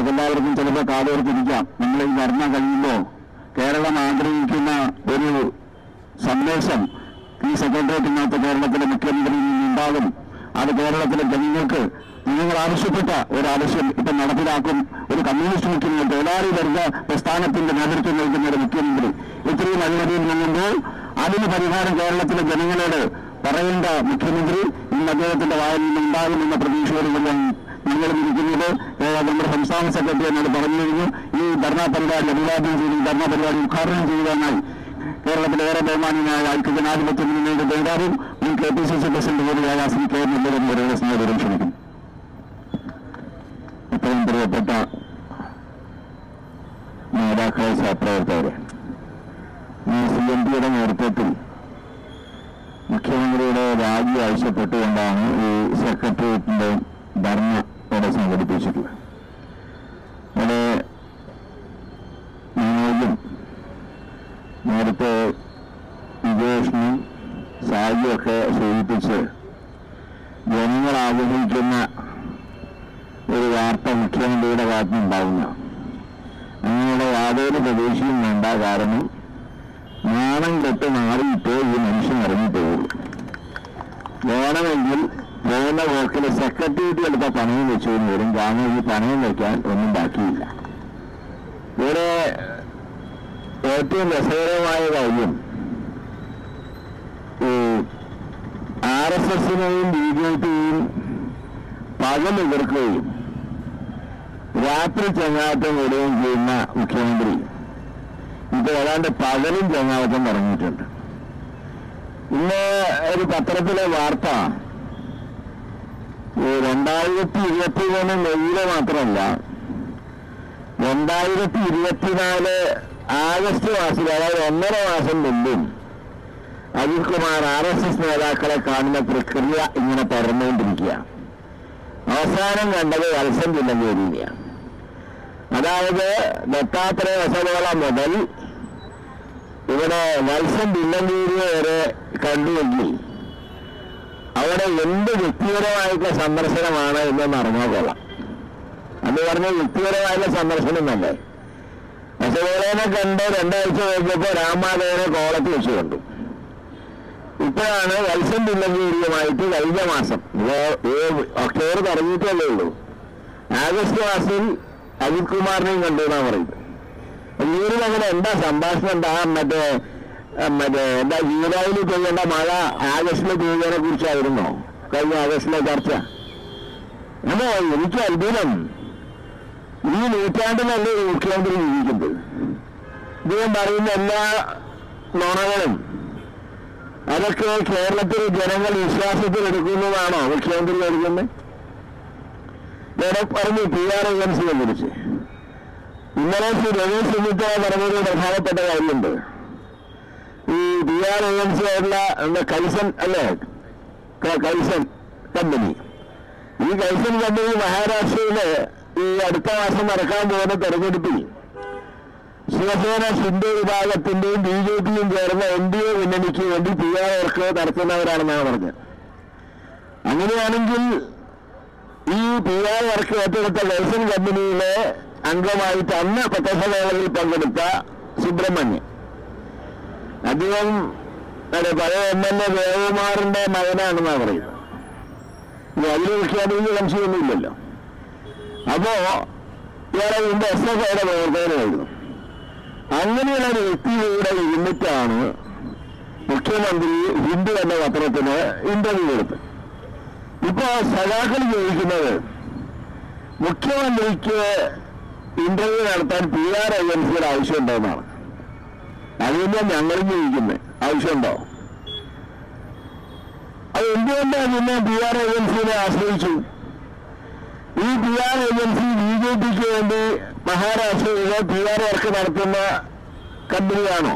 നമുക്കെല്ലാവർക്കും ചിലപ്പോൾ കാതോർത്തിരിക്കാം. നമ്മൾ ഈ ധർണ കഴിയുമ്പോൾ കേരളം ആഗ്രഹിക്കുന്ന ഒരു സന്ദേശം ഈ സെക്രട്ടേറിയറ്റിനകത്ത് കേരളത്തിലെ മുഖ്യമന്ത്രിയിൽ നിന്നുണ്ടാകും. അത് കേരളത്തിലെ ജനങ്ങൾക്ക് നിങ്ങൾ ആവശ്യപ്പെട്ട ഒരാവശ്യം ഇപ്പം നടപ്പിലാക്കും. ഒരു കമ്മ്യൂണിസ്റ്റ് മുഖ്യമന്ത്രി, തൊഴിലാളി വർഗ പ്രസ്ഥാനത്തിന്റെ നേതൃത്വം നൽകുന്ന ഒരു മുഖ്യമന്ത്രി ഇത്രയും അഴിമതിയിൽ നിന്നുമ്പോൾ അതിന് പരിഹാരം കേരളത്തിലെ ജനങ്ങളോട് പറയേണ്ട മുഖ്യമന്ത്രി ഇന്ന് അദ്ദേഹത്തിന്റെ വായിൽ നിന്നുണ്ടാകുമെന്ന പ്രതീക്ഷയോടുകൂടിയാണ് ഞങ്ങളും ഇരിക്കുന്നത്. നമ്മുടെ സംസ്ഥാന സെക്രട്ടറി എന്നോട് പറഞ്ഞു കഴിഞ്ഞു, ഈ ധർണാ പരിപാടി അഭിവാദ്യം ചെയ്ത് ഈ ധർണാ പരിപാടി ഉദ്ഘാടനം ചെയ്യുവാനായി കേരളത്തിലെ ഏറെ ബഹുമാനിയായ ഐക്യജനാധിപത്യ മുന്നണിയുടെ നേതാവും മുൻ KPCC പ്രസിഡന്റ് കൂടിയായ ശ്രീ കെ മുരളീധരൻ സ്നേഹപൂർവ്വം ക്ഷണിക്കും. ഇത്രയും പ്രിയപ്പെട്ട നേതാക്കളെ, സഹപ്രവർത്തകരെ, CMPയുടെ നേതൃത്വത്തിൽ മുഖ്യമന്ത്രിയുടെ രാജി ആവശ്യപ്പെട്ടുകൊണ്ടാണ് ഈ സെക്രട്ടേറിയറ്റിന്റെ ധർണ ഇവിടെ സംഘടിപ്പിച്ചിട്ടുള്ളത്. ഇവിടെ മനോജും നേരത്തെ വിജേഷനും സാജിയൊക്കെ സൂചിപ്പിച്ച് ജനങ്ങൾ ആഗ്രഹിക്കുന്ന ഒരു വാർത്ത മുഖ്യമന്ത്രിയുടെ ഭാഗത്തുനിന്നുണ്ടാവുന്ന അങ്ങനെയുള്ള യാതൊരു പ്രതീക്ഷയും വേണ്ട. കാരണം നാണം കെട്ട് മാറിയിട്ടേ ഈ മനുഷ്യൻ ഇറങ്ങിപ്പോകുള്ളൂ. വേണമെങ്കിൽ പോകുന്ന പോക്കിൽ സെക്രട്ടേറിയറ്റ് എടുത്ത പണയം വെച്ചുകൊണ്ട് വരും. കാരണം ഈ പണയം വയ്ക്കാൻ ഒന്നും ബാക്കിയില്ല. ഇവിടെ ഏറ്റവും രസകരമായ കാര്യം ഈ RSSനെയും BJPയും പകൽ എതിർക്കുകയും രാത്രി ചങ്ങാത്തം വിടുകയും ചെയ്യുന്ന മുഖ്യമന്ത്രി ഇപ്പൊ ഏതാണ്ട് പകലും ചങ്ങാത്തം പറഞ്ഞിട്ടുണ്ട്. ഇന്ന് ഒരു പത്രത്തിലെ വാർത്ത 2023 മെയ്യിലെ മാത്രമല്ല 2024 ആഗസ്റ്റ് മാസത്തിൽ, അതായത് 1.5 മാസം മുമ്പും അജിത് കുമാർ RSS നേതാക്കളെ കാണുന്ന പ്രക്രിയ ഇങ്ങനെ പറഞ്ഞുകൊണ്ടിരിക്കുക. അവസാനം കണ്ടത് വത്സൻ തില്ലങ്കേരിയാണ്. അതായത് ദത്താത്രേയ വസവോള മുതൽ ഇവിടെ വത്സൻ തില്ലങ്കേരിയെ വരെ കണ്ടുവെങ്കിൽ അവിടെ എന്ത് വ്യക്തിപരമായിട്ടുള്ള സന്ദർശനമാണ് എന്നൊന്ന് അറിഞ്ഞാൽ കൊള്ളാം. അന്ന് പറഞ്ഞ വ്യക്തിപരമായിട്ടുള്ള സന്ദർശനമല്ലേ. വസവോളനെ കണ്ട് 2 ആഴ്ച കഴിഞ്ഞപ്പോൾ രാമമാധവനെ കോളത്തിൽ വെച്ച് കണ്ടു. ഇപ്പോഴാണ് വത്സൻ തില്ലങ്കേരിയുമായിട്ട് കഴിഞ്ഞ മാസം ഒക്ടോബർ തുടങ്ങിയിട്ടല്ലേ ഉള്ളൂ, ആഗസ്റ്റ് മാസത്തിൽ അജിത് കുമാറിനെയും കണ്ടു എന്നാണ് പറയുന്നത്. ഈയൊരു അങ്ങനെ എന്താ സംഭാഷണം എന്താ എന്താ ജൂലൈയിൽ പെയ്യേണ്ട മഴ ആഗസ്റ്റിൽ പെയ്യുന്നതിനെ കുറിച്ചായിരുന്നോ കഴിഞ്ഞ ആഗസ്റ്റിലെ ചർച്ച? അപ്പോ എനിക്ക് അത്ഭുതം, ഈ നൂറ്റാണ്ടിലല്ലേ മുഖ്യമന്ത്രി ജീവിക്കുന്നത്. ഇദ്ദേഹം പറയുന്ന എല്ലാ നുണകളും അതൊക്കെ കേരളത്തിലെ ജനങ്ങൾ വിശ്വാസത്തിൽ എടുക്കുന്നതാണോ മുഖ്യമന്ത്രി എടുക്കുന്നത്? ഇവിടെ പറഞ്ഞു PRAMCയെ കുറിച്ച് ഇന്നലെ ശ്രീ രമേശ് ചെന്നിത്തല പറഞ്ഞൊരു പ്രധാനപ്പെട്ട കാര്യമുണ്ട്. ഈ PRAMC ആയിട്ടുള്ള കൈസൻ അല്ലേ, കൈസൻ കമ്പനി, ഈ കൈസൻ കമ്പനി മഹാരാഷ്ട്രയില് ഈ അടുത്ത മാസം നടക്കാൻ പോകുന്ന തെരഞ്ഞെടുപ്പിൽ ശിവസേന ഷിൻഡെ വിഭാഗത്തിന്റെയും BJPയും ചേർന്ന NDA മുന്നണിക്ക് വേണ്ടി PR വർക്ക് നടത്തുന്നവരാണെന്നാണ് പറഞ്ഞത്. അങ്ങനെയാണെങ്കിൽ ഈ PR വർക്ക് ഏറ്റെടുത്ത ലൈസൻ കമ്പനിയിലെ അംഗമായിട്ട് അന്ന് പത്രസമ്മേളനത്തിൽ പങ്കെടുത്ത സുബ്രഹ്മണ്യൻ, അദ്ദേഹം പഴയ MLA ദേവകുമാറിന്റെ മകനാണെന്നാണ് പറയുന്നത്. അതിൽ മുഖ്യമന്ത്രിക്ക് സംശയമൊന്നുമില്ലല്ലോ. അപ്പോ ഇയാളെ ഇതിന്റെ SFIയുടെ പ്രവർത്തകനായിരുന്നു. അങ്ങനെയുള്ള ഒരു വ്യക്തിയുടെ ഇരുന്നിട്ടാണ് മുഖ്യമന്ത്രി ഹിന്ദു എന്ന പത്രത്തിന് ഇന്റർവ്യൂ കൊടുത്തത്. ഇപ്പൊ സഖാക്കൾ ചോദിക്കുന്നത് മുഖ്യമന്ത്രിക്ക് ഇന്റർവ്യൂ നടത്താൻ PRAMCയുടെ ആവശ്യമുണ്ടോന്നാണ്. അതിനെ ഞങ്ങളും ചോദിക്കുന്നത്, ആവശ്യമുണ്ടോ? അത് എന്തുകൊണ്ടാണ് പിന്നെ PRAMCയെ ആശ്രയിച്ചു? ഈ PRAMC BJPക്ക് വേണ്ടി മഹാരാഷ്ട്രയിലെ PR വർക്ക് നടത്തുന്ന കമ്പനിയാണോ?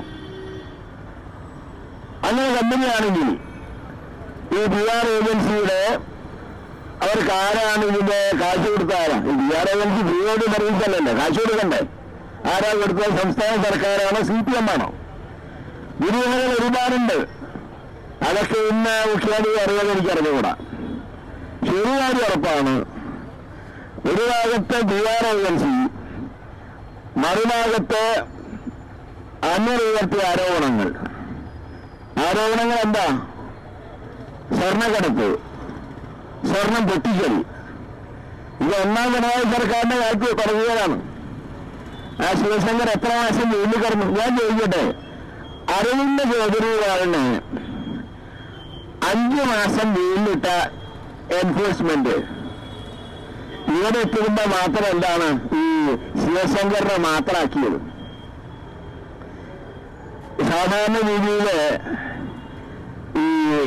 അങ്ങനെ കമ്പനിയാണെങ്കിൽ ഈ PRAMCയുടെ അവർക്ക് ആരാണ് ഇതിന്റെ കാശ് കൊടുത്ത ആരാണ്? ഈ PRAMC ഫ്രീയോട് സർവീസല്ലല്ലോ, കാശ് കൊടുക്കണ്ടേ? ആരാ കൊടുത്തത്? സംസ്ഥാന സർക്കാരാണോ CPM ആണോ? ദുരൂഹതകൾ ഒരുപാടുണ്ട്. അതൊക്കെ ഇന്ന് മുഖ്യമന്ത്രി അറിയാൻ എനിക്ക് അറിഞ്ഞുകൂടാ. ശരിയായ ഉറപ്പാണ്, ഒരു ഭാഗത്ത് ബിആർ ഏജൻസി, മറുഭാഗത്ത് അന്വർ ഉയർത്തിയ ആരോപണങ്ങൾ എന്താ? സ്വർണ്ണക്കടത്ത്, സ്വർണം പൊട്ടിക്കൽ. ഇത് ഒന്നാം പിണറായി സർക്കാരിന്റെ കാലത്ത് തുടങ്ങിയതാണ്. ആ ശിവശങ്കർ എത്ര മാസം ജയിലിൽ കിടന്നു? ഞാൻ ചോദിക്കട്ടെ, അരവിന്ദ് കെജ്രിവാളിന് 5 മാസം ജയിലിലിട്ട എൻഫോഴ്സ്മെന്റ് ഇവിടെ എത്തുമ്പോൾ മാത്രം എന്താണ് ഈ ശിവശങ്കറിനെ മാത്രമാക്കിയത്? സാധാരണ രീതിയിൽ ഈ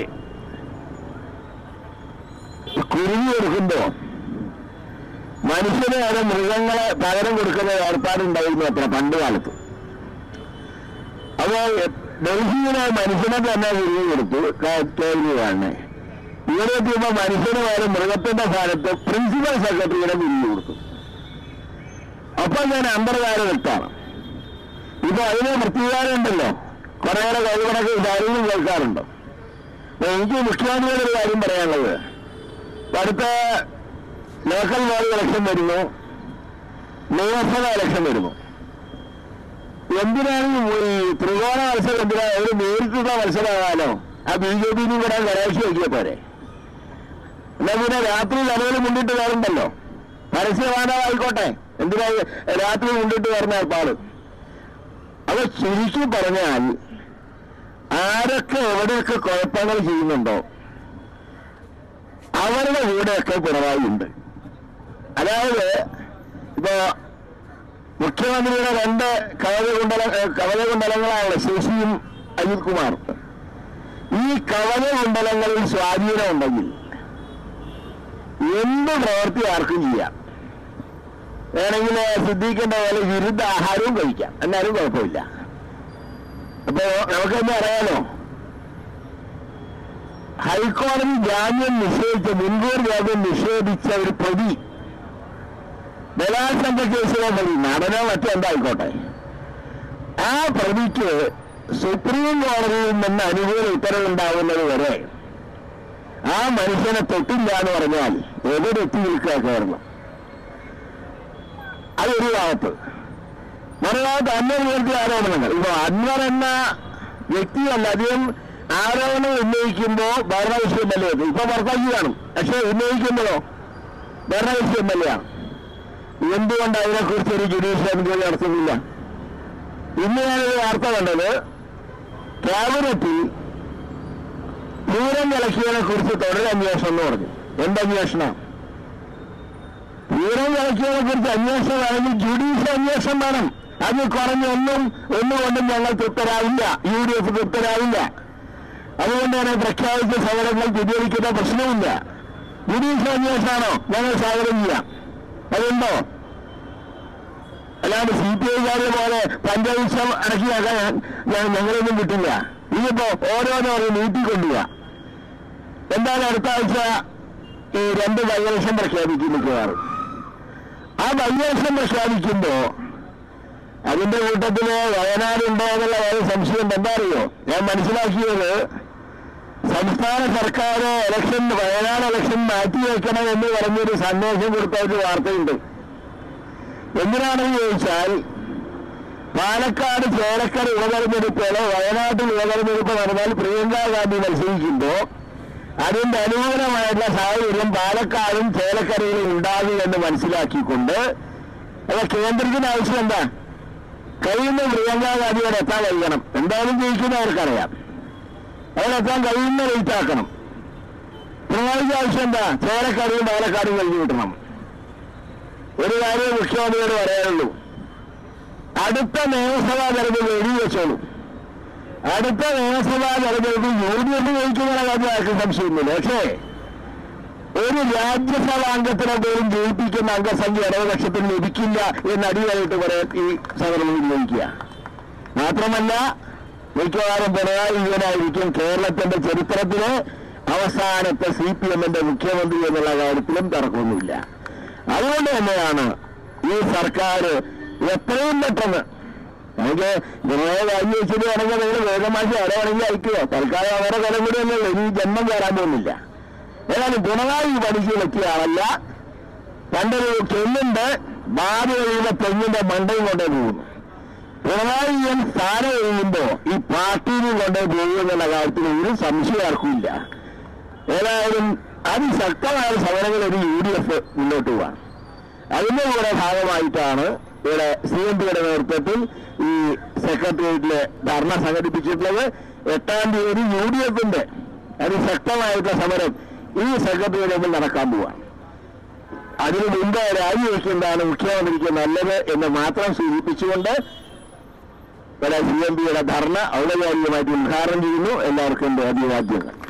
കുരുങ്ങി കൊടുക്കുമ്പോ മനുഷ്യന് വരെ മൃഗങ്ങളെ പകരം കൊടുക്കുന്ന ഏർപ്പാടുണ്ടായിരുന്നു അത്ര പണ്ട് കാലത്ത്. അപ്പോ ഡൽഹിയിലെ മനുഷ്യനെ തന്നെ കുരുങ്ങി കൊടുത്തു കേജ്രിവാളിനെ. ഇവിടെ എത്തിയപ്പോ മനുഷ്യന് വരെ മൃഗത്തിന്റെ സ്ഥാനത്ത് പ്രിൻസിപ്പൽ സെക്രട്ടറിയുടെ കുരുങ്ങി കൊടുത്തു. അപ്പൊ ഞാൻ അന്തർകാലം വിട്ടാണ്. ഇപ്പൊ അതിന് വൃത്തികാരുണ്ടല്ലോ, കുറേയേറെ കഴിവണക്ക് കാര്യങ്ങൾ കേൾക്കാറുണ്ട്. എനിക്ക് മുഖ്യമന്ത്രിയുടെ ഒരു കാര്യം പറയാനുള്ളത്, അടുത്ത ലോക്കൽ ബോഡി ഇലക്ഷൻ വരുന്നു, നിയമസഭാ ഇലക്ഷൻ വരുന്നു. എന്തിനാണ് ഈ ത്രികോണ മത്സരം? എന്തിനാ? ഒരു നേരിട്ടുള്ള മത്സരമാകാനോ? ആ BJP-നും കൂടെ കരാശി വയ്ക്കിയ പോരെ. എന്നാ പിന്നെ രാത്രി തലയിൽ മുണ്ടിട്ട് കയറുണ്ടല്ലോ, പരസ്യമാനമായിക്കോട്ടെ, എന്തിനാ രാത്രി മുണ്ടിട്ട് കയറുന്ന ഏർപ്പാട്? അത് ചുരുക്കി പറഞ്ഞാൽ ആരൊക്കെ എവിടെയൊക്കെ കുഴപ്പങ്ങൾ ചെയ്യുന്നുണ്ടോ അവരുടെ കൂടെയൊക്കെ പിണറായി ഉണ്ട്. അതായത് ഇപ്പോ മുഖ്യമന്ത്രിയുടെ 2 കവചകുണ്ടലങ്ങളാണ് ശശിയും അനിൽകുമാറും. ഈ കവചകുണ്ടലങ്ങളിൽ സ്വാധീനമുണ്ടെങ്കിൽ എന്ത് പ്രവൃത്തി ആർക്കും ചെയ്യാം. വേണമെങ്കിൽ സിദ്ദീഖിന്റെ പോലെ വിരുദ്ധ ആഹാരവും കഴിക്കാം, എന്നാലും കുഴപ്പമില്ല. അപ്പോ നമുക്കെന്താ അറിയാലോ, ഹൈക്കോടതി ജാമ്യം നിഷേധിച്ച, മുൻകൂർ ജാമ്യം നിഷേധിച്ച ഒരു പ്രതി, ബലാത്സംഗ കേസിലെ പ്രതി, നടനോ മറ്റോ എന്തായിക്കോട്ടെ, ആ പ്രതിക്ക് സുപ്രീം കോടതിയിൽ നിന്ന് അനുകൂല ഉത്തരവുണ്ടാവുന്നത് വരെ ആ മനുഷ്യനെ തൊട്ടില്ല എന്ന് പറഞ്ഞാൽ എവിടെത്തി നിൽക്കുക കേരളം. അതൊരു ഭാഗത്ത്. മറുഭാഗത്ത് അന്വർ ഉയർത്തിയ ആരോപണങ്ങൾ. ഇപ്പൊ അന്വർ എന്ന വ്യക്തിയല്ല, അദ്ദേഹം ആരോപണം ഉന്നയിക്കുമ്പോൾ ഭരണകക്ഷി MLA എത്തും. ഇപ്പൊ പുറത്താക്കി കാണും, പക്ഷെ ഉന്നയിക്കുമ്പോഴോ ഭരണകക്ഷി MLA ആണ്. എന്തുകൊണ്ട് അതിനെക്കുറിച്ച് ഒരു ജുഡീഷ്യൽ എൻക്വയറി നടത്തുന്നില്ല? ഇന്ന് ഞാനൊരു വാർത്ത കണ്ടത്, ക്യാബിനറ്റിൽ പൂരം കലക്കിയതിനെ കുറിച്ച് തുടരന്വേഷണം എന്ന് പറഞ്ഞു. എന്തന്വേഷണം? പൂരം കലക്കിയതിനെ കുറിച്ച് അന്വേഷണം വേണമെങ്കിൽ ജുഡീഷ്യൽ അന്വേഷണം വേണം. അത് ഒന്നുകൊണ്ടും ഞങ്ങൾ തൃപ്തരാവില്ല, UDF തൃപ്തരാവില്ല. അതുകൊണ്ട് തന്നെ പ്രഖ്യാപിച്ച സമരങ്ങൾ പിൻവലിക്കുന്ന പ്രശ്നമില്ല. ജുഡീഷ്യൽ അന്വേഷണമാണോ? ഞങ്ങൾ സ്വാഗതം ചെയ്യാം. അതുണ്ടോ? അല്ലാണ്ട് CPI-കാരെ പോലെ പഞ്ചവംശം അടക്കിയാക്കാൻ ഞങ്ങളൊന്നും കിട്ടില്ല. ഇതിപ്പോ ഓരോന്നോരോ നീട്ടിക്കൊണ്ടുപോവാ. എന്താണ് അടുത്ത ആഴ്ച ഈ 2 ബൈ-ഇലക്ഷൻ പ്രഖ്യാപിക്കും മിക്കവാറും. ആ ബൈ-ഇലക്ഷൻ പ്രഖ്യാപിക്കുമ്പോ അതിന്റെ കൂട്ടത്തില് വയനാടുണ്ടോ എന്നുള്ള വളരെ സംശയമുണ്ട്. എന്താ അറിയോ, ഞാൻ മനസ്സിലാക്കിയത്, സംസ്ഥാന സർക്കാർ വയനാട് ഇലക്ഷൻ മാറ്റിവെക്കണം എന്ന് പറഞ്ഞൊരു സന്ദേശം കൊടുത്ത ഒരു വാർത്തയുണ്ട്. എന്തിനാണെന്ന് ചോദിച്ചാൽ, പാലക്കാട് ചേലക്കര ഉപതെരഞ്ഞെടുപ്പുകളോ വയനാട്ടിൽ ഉപതെരഞ്ഞെടുപ്പ് നടന്നാൽ പ്രിയങ്കാ ഗാന്ധി മത്സരിക്കുമ്പോ അതിന്റെ അനുകൂലമായിട്ടുള്ള സാഹചര്യം പാലക്കാടും ചേലക്കരയിലും ഉണ്ടാകും എന്ന് മനസ്സിലാക്കിക്കൊണ്ട് അത് കേന്ദ്രത്തിന് ആവശ്യം എന്താ? കഴിയുന്ന പ്രിയങ്കാ ഗാന്ധിയോട് എത്താൻ കഴിയണം. എന്തായാലും ജയിക്കുന്നവർക്കറിയാം, അവരെത്താൻ കഴിയുന്ന റേറ്റാക്കണം. പിണറായിക്ക് ആവശ്യം എന്താ? ചേലക്കരയും പാലക്കാടും കഴിഞ്ഞു കിട്ടണം. ഒരു കാര്യം മുഖ്യമന്ത്രിയോട് പറയാനുള്ളൂ, അടുത്ത നിയമസഭാ തെരഞ്ഞെടുപ്പ് എഴുതി വെച്ചോളൂ. അടുത്ത നിയമസഭാ തെരഞ്ഞെടുപ്പ് UDF ജയിക്കുന്ന കാര്യം ആർക്കും സംശയമൊന്നുമില്ല. പക്ഷേ ഒരു രാജ്യസഭാംഗത്തിനെ പോലും ജയിപ്പിക്കുന്ന അംഗസംഖ്യ ഇടതുപക്ഷത്തിന് ലഭിക്കില്ല എന്ന് അടിയായിട്ട് പറയാൻ ഈ സന്ദർഭം ഉപയോഗിക്കുക. മാത്രമല്ല, മിക്കവാറും പിണറായി വിജയനായിരിക്കും കേരളത്തിന്റെ ചരിത്രത്തിലെ അവസാനത്തെ CPM-ന്റെ മുഖ്യമന്ത്രി എന്നുള്ള കാര്യത്തിലും തർക്കമൊന്നുമില്ല. അതുകൊണ്ട് തന്നെയാണ് ഈ സർക്കാർ എത്രയും പെട്ടെന്ന്, നമുക്ക് പിണറായി രാജിവെച്ചിട്ട് വേണമെങ്കിൽ നിങ്ങൾ വേഗമാക്കി ആരാണെങ്കിൽ അയക്കുക. തൽക്കാലം അവരുടെ കൊലം കൂടി ഒന്നുമില്ല, ഇനി ജന്മം കയറാൻ പോകുന്നില്ല. ഏതായാലും പിണറായി പണിക്ക് പറ്റിയ ആളല്ല. പണ്ടൊരു ചെല്ലുണ്ട് ബാധ കഴിയുന്ന തെങ്ങിന്റെ മണ്ടയും കൊണ്ടേ പോകുന്നു. പിണറായി വിജയൻ സ്ഥാനം കഴിയുമ്പോ ഈ പാർട്ടിയിലും കൊണ്ടേ പോകുമെന്നുള്ള കാര്യത്തിൽ ഒരു സംശയം ആർക്കുമില്ല. ഏതായാലും അതിശക്തമായ സമരങ്ങൾ ഒരു UDF മുന്നോട്ട് പോവാണ്. അതിന്റെ കൂടെ ഭാഗമായിട്ടാണ് ഇവിടെ CMPയുടെ നേതൃത്വത്തിൽ ഈ സെക്രട്ടേറിയറ്റില് ധർണ സംഘടിപ്പിച്ചിട്ടുള്ളത്. 8-ാം തീയതി UDFന്റെ അതിശക്തമായിട്ടുള്ള സമരം ഈ സെക്രട്ടേറിയറ്റിൽ നടക്കാൻ പോവാണ്. അതിനു മുമ്പ് രാജിവെക്കുന്നതാണ് മുഖ്യമന്ത്രിക്ക് നല്ലത് എന്ന് മാത്രം സൂചിപ്പിച്ചുകൊണ്ട് ഇവിടെ CMPയുടെ ധർണ ഔപചാരികമായിട്ട് ഉദ്ഘാടനം ചെയ്യുന്നു. എല്ലാവർക്കും എന്റെ അഭിവാദ്യങ്ങൾ.